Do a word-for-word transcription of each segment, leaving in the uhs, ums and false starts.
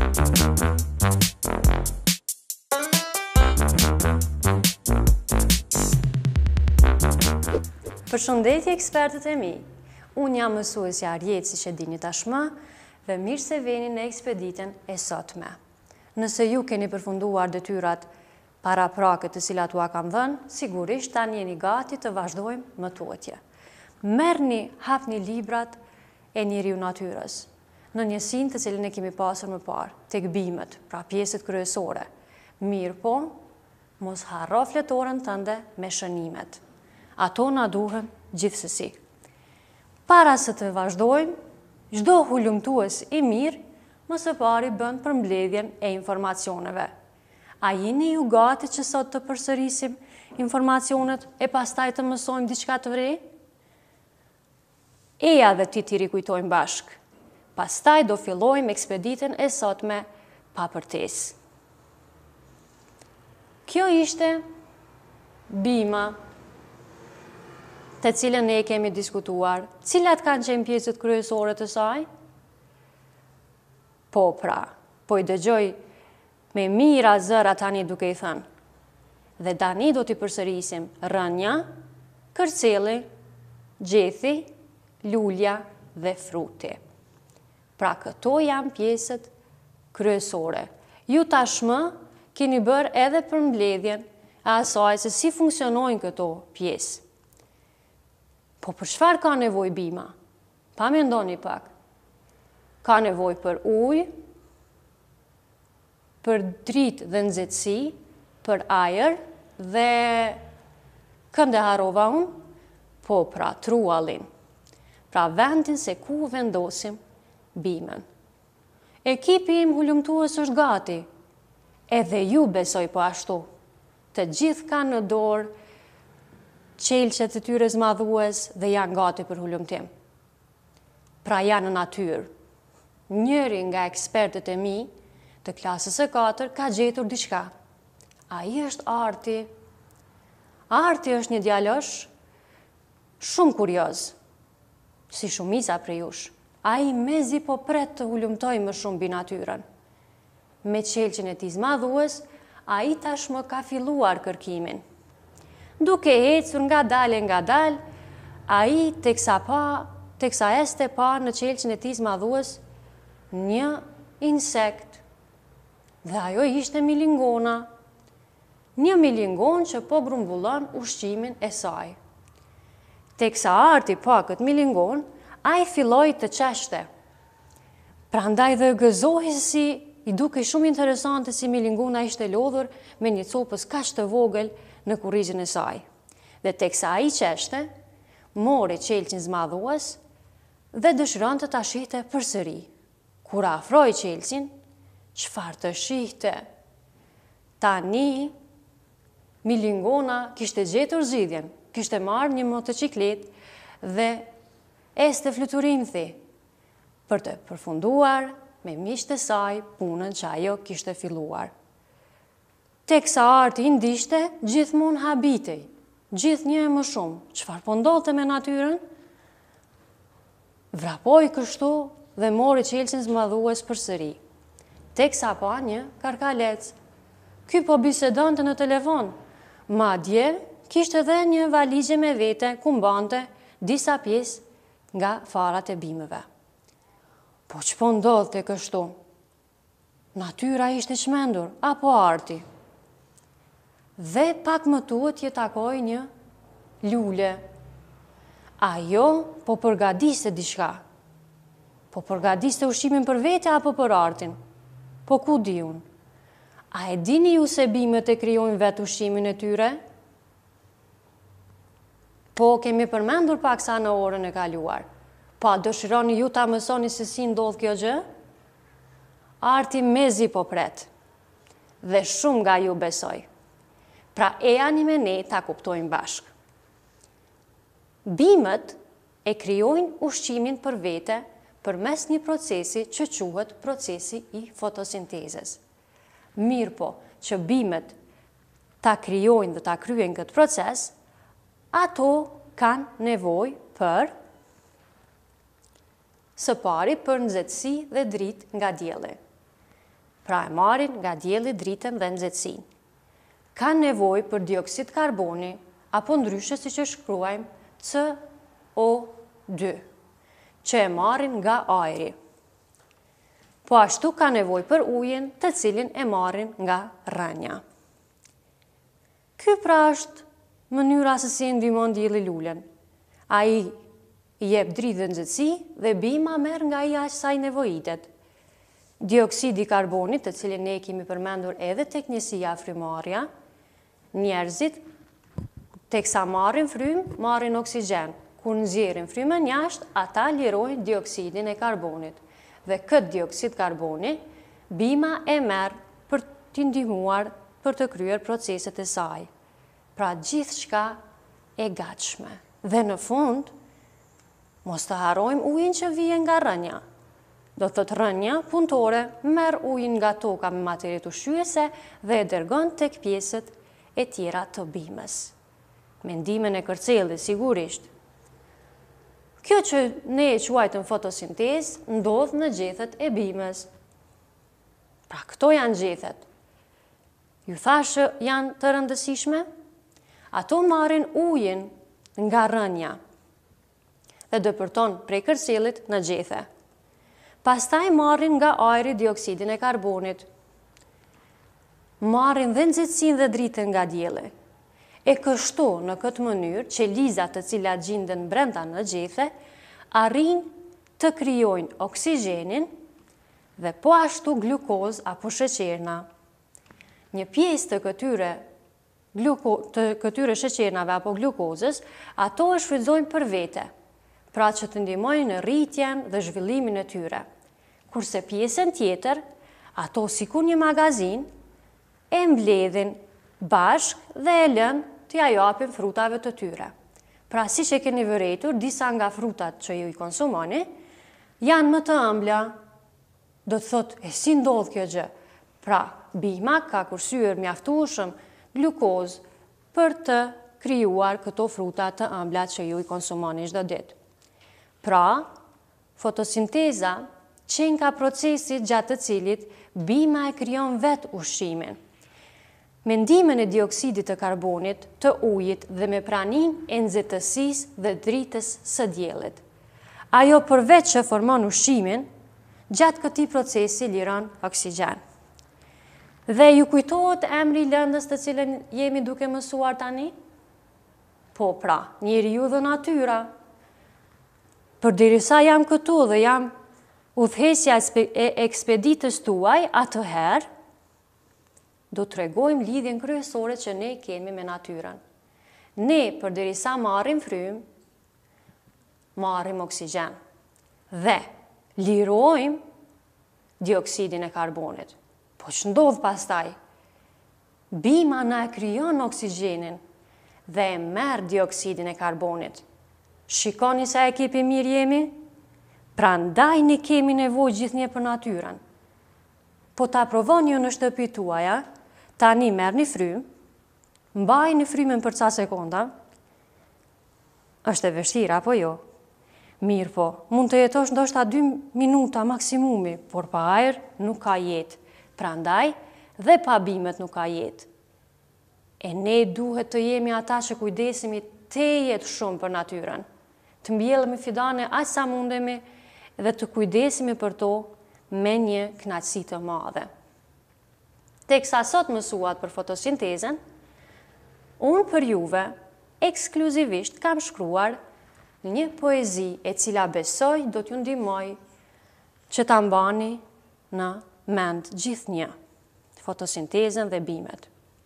Përshëndetje ekspertët e mi, unë jam mësuesja Arjetë si që dini tashmë dhe mirë se veni në ekspeditën e sotme. Nëse ju keni përfunduar detyrat para prakët të cilat ua kam dhënë, sigurisht tani jeni gati të vazhdojmë më tutje. Merrni, hapni librat e njeriu natyrës, në njësinë të cilën e kemi pasur më parë, tek bimët, pra pjesët kryesore. Mirë po, mos harro fletoren tënde me shënimet. Ato na duhen gjithsesi. Para se të vazhdojmë, çdo hulumtues i mirë, më së pari bën përmbledhjen e informacioneve. A jeni ju gati që sot të përsërisim informacionet e pastaj të mësojmë diçka të re? Eja dhe ti t'i rikujtojmë bashk. Pastaj do fillojmë ekspeditën e sotme pa përtesë. Kjo ishte bima të cilën ne kemi diskutuar, cilat kanë qenë pjesët kryesore të saj? Po pra, po i dëgjoj me mira zëra tani duke i thënë. Dhe tani do t'i përsërisim rënja, kërceli, gjethi, lulja dhe fruti. Pra këto janë pjesët kryesore. Ju tashmë keni bërë edhe përmbledhjen e asaj se si funksionojnë këto pjesë. Po për çfarë ka nevojë bima? Pa mendoni pak. Ka nevojë për ujë, për dritë dhe nxehtësi, për ajër dhe kënde harova unë? Po pra truallin. Pra vendin se ku vendosim bimën. Ekipi im hulumtues është gati. Edhe ju besoj po ashtu. Të gjithë kanë në dorë qelqet e tyre zmadhues dhe janë gati për hulumtim. Pra janë në natyrë. Njëri nga ekspertët e mi të klasës së katër ka gjetur diçka. Ai është Arti. Arti është një djalosh shumë kurioz, si shumica prej jush. Ai mezi po pret të hulumtoj më shumë mbi natyrën. Me qelqen e tij zmadhues, ai tashmë ka filluar kërkimin. Duke ecur nga dalë nga dalë, ai teksa pa, teksa este pa në qelqen e tij zmadhues një insekt. Dhe ajo ishte milingona. Një milingon që po grumbullon ushqimin e saj. Teksa Arti pa këtë milingon, ai filloi të qeshte. Prandaj dhe gëzohi si i duke shumë interesante si milingona ishte lodhur me një copës kaq të vogël në kurrizin e saj. Dhe teksa ai qeshte, mori qelqin zmadhues dhe dëshiron të ta shihte përsëri. Kur afroi qelqin, çfarë të shihte? Tani milingona kishte gjetur zgjidhjen, kishte marrë një motociklet dhe este fluturimthi për të përfunduar me miqtë e saj punën që ajo kishte filluar. Teksa Arti i ndiqte, gjithmonë habitej, gjithnjë e më shumë. Çfarë po ndodhte me natyrën? Vrapoi kështu dhe mori qelqin zmadhues përsëri. Teksa pa një karkalec. Ky po bisedonte në telefon. Madje kishte edhe një valizhe me vete ku mbante disa pjesë nga farat e bimëve. Po ç'po ndodhte kështu? Natyra ishte çmendur apo Arti? Dhe pak më tuet je takoj një lule. Ajo po përgatiste diçka. Po përgatiste ushqimin për vete apo për Artin? Po ku di unë? A e dini ju se bimët e krijojnë vetë ushqimin e tyre? Po kemi përmendur pak sa në orën e kaluar. Po a dëshironi ju ta mësoni se si ndodh kjo gjë? Arti mezi po pret. Dhe shumë nga ju besoj. Pra e ani me ne ta kuptojmë bashk. Bimët e krijojnë ushqimin për vete përmes një procesi që quhet procesi i fotosintezës. Mirë po, që bimët ta krijojnë dhe ta kryejnë këtë proces, ato kanë nevojë për së pari për nxehtësi dhe dritë nga dielli. Pra e marrin nga dielli dritën dhe nxehtësinë. Kanë nevojë për dioksid karboni, apo ndryshe si që shkruajmë C O dy, që e marrin nga ajri. Po ashtu ka nevojë për ujin, të cilin e marrin nga rënja. Ky pra është mënyra se si ndihmon dielli lulen. Ai i jep dritë dhe nxehtësi dhe bima merr nga ai aq sa i nevojitet. Dioksidi i karbonit, të cilin ne kemi përmendur edhe tek njësia frymarrja, njerëzit teksa marrin frymë, marrin oksigjen. Kur nxjerrin frymën jashtë, ata lirojnë dioksidin e karbonit. Dhe këtë dioksid karboni, bima e merr për t'i ndihmuar për të kryer proceset e saj. Pra gjithçka e gatshme. Dhe në fund, mos të harrojmë ujin që vjen nga rënja. Do thot rënja punëtore merr ujin nga toka me materie ushqyese dhe e dërgon tek pjesët e tjera të bimës. Me ndihmën e kërcellit sigurisht. Kjo që ne e quajtëm fotosintezë ndodh në gjethet e bimës. Pra këto janë gjethet. Ju thash që janë të rëndësishme? Ato marrin ujin nga rënja dhe dëpërton prej kërcellit në gjethe. Pastaj marrin nga ajri dioksidin e karbonit. Marrin dhe nxehtësinë dhe dritën nga dielli. E kështu në këtë mënyrë që lizat të cilat gjenden brenda në gjethe arrin të krijojnë oksigjenin dhe po ashtu glukozë apo sheqerna. Një pjesë të këtyre gluko, të këtyre sheqernave apo glukozës, ato e shfrytëzojnë për vete, pra që të ndihmojnë në rritjen dhe zhvillimin e tyre. Kurse pjesën tjetër, ato sikur një magazin, e mbledhin bashk dhe e lën t'ja japin frutave të tyre. Pra si që keni vëretur, disa nga frutat që ju i konsumoni, janë më të ëmbla, do të thot, e si ndodh kjo gjë? Pra, bima ka kursyer mjaftueshëm glukozë për të krijuar këto fruta të ëmbla që ju i konsumoni çdo ditë. Pra, fotosinteza qenë ka procesi gjatë të cilit bima e krijon vetë ushqimin. Me ndihmën e dioksidit të karbonit, të ujit dhe me praninë e nxehtësisë dhe dritës së diellit. Ajo përveç që formon ushqimin, gjatë këtij procesi liron oksigjen. Dhe ju kujtohet emri i lëndës të cilën jemi duke mësuar tani? Po pra, njeriu dhe natyra. Përderisa jam këtu dhe jam udhëheqja e ekspeditës tuaj, atëherë do të tregojmë lidhjen kryesore që ne kemi me natyrën. Ne, përderisa marrim frymë, marrim oksigjen dhe lirojmë dioksidin e karbonit. Po që ndodh pastaj? Bima na e krijon oksigjenin dhe e merr dioksidin e karbonit. Shikoni sa ekipi mirë jemi? Prandaj ne kemi nevojë gjithnjë për natyrën. Po ta provoni ju në shtëpi tuaja, tani merr një frymë, mbajini frymën për ca sekonda. Është e vështirë apo jo? Mirë po, mund të jetosh ndoshta dy minuta maksimumi, por pa ajër nuk ka jetë. Prandaj dhe pa bimet nuk ka jetë. E ne duhet të jemi ata që kujdesemi tejet shumë për natyrën. Të mbjellemi fidane aq sa mundemi dhe të kujdesemi për to me një kënaqësi të madhe. Teksa sot mësuat për fotosintezën, unë për juve ekskluzivisht kam shkruar një poezi e cila besoj do t'ju ndihmoj që ta mbani në mend gjithnjë, fotosintezën dhe bimet.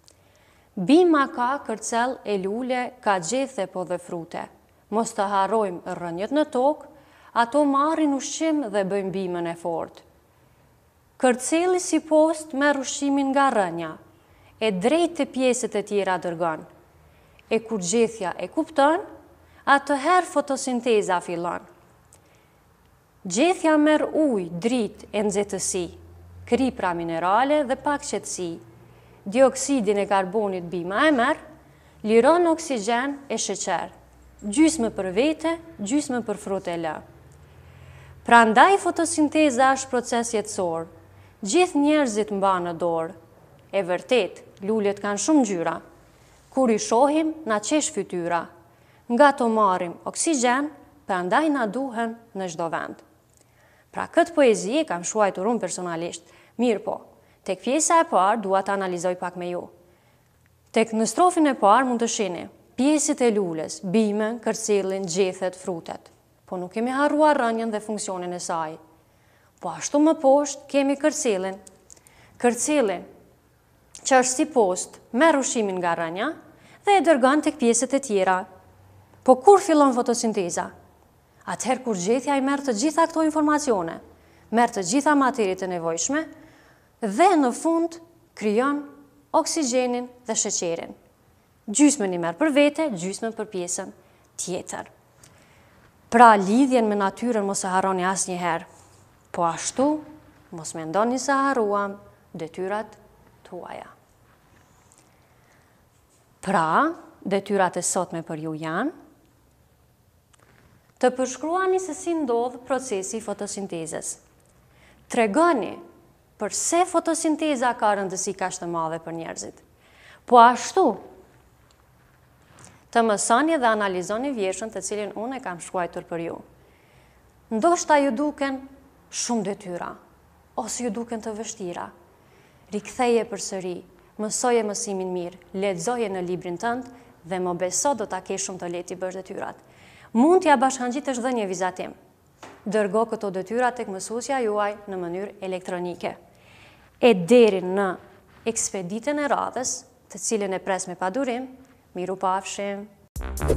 Bima ka kërcel e lule, ka gjethe po dhe frute. Mos të harrojmë rrënjët në tokë, ato marrin ushqim dhe bëjmë bimën e fortë. Kërceli si post merr ushqimin nga rrënja, e drejt të pjesët e tjera dërgon. E kur gjethja e kupton, atëherë fotosinteza fillon. Gjethja merr ujë, dritë e nxehtësi, kripra minerale dhe pak qetësi. Dioksidin e karbonit bima e merr, liron oksigjen e sheqer. Gjysmë për vete, gjysmë për frut e lë. Prandaj fotosinteza është proces jetësor, Gjithë njerëzit mba në dorë, e vërtet, lullet kanë shumë ngjyra. Kur i shohim, na qesh fytyra. Nga to marrim oksigjen, prandaj na duhen në çdo vend. Pra këtë poezi kam shuajtur unë personalisht, mirë po, tek pjesa e parë dua të analizoj pak me ju. Tek në strofin e parë mund të shihni pjesët e lulës, bimën, kërcillin, gjethet, frutet. Po nuk kemi harruar rënjën dhe funksionin e saj. Po ashtu më poshtë kemi kërcillin. Kërcillin, që është si post, merr ushqimin nga rënja dhe e dërgon tek pjesët e tjera. Po kur fillon fotosinteza? Atëherë kur gjetja i merr të gjitha këto informacione, merr të gjitha materiet e nevojshme dhe në fund krijon oksigjenin dhe sheqerin. Gjysmën i merr për vete, gjysmën për pjesën tjetër. Pra lidhjen me natyrën mos e harroni asnjëherë. Po ashtu mos mendoni se harruam detyrat tuaja. Pra, detyrat e sotme për ju janë të përshkruani se si ndodh procesi i fotosintezës. Tregoni përse fotosinteza ka rëndësi kaq të madhe për njerëzit. Po ashtu, të mësoni dhe analizoni vjeshën të cilin unë e kam shkruar për ju. Ndoshta ju duken shumë detyra, ose ju duken të vështira. Riktheje përsëri, mësoje mësimin mirë, lexoje në librin tënd dhe më beso do ta kesh shumë të lehtë të bësh detyrat. Mund t'ja bashkangjitesh dhe një vizatim. Dërgo këto detyra tek mësuesja juaj në mënyrë elektronike. E deri në ekspeditën e radhës, të cilën e pres me padurim, miru pafshim.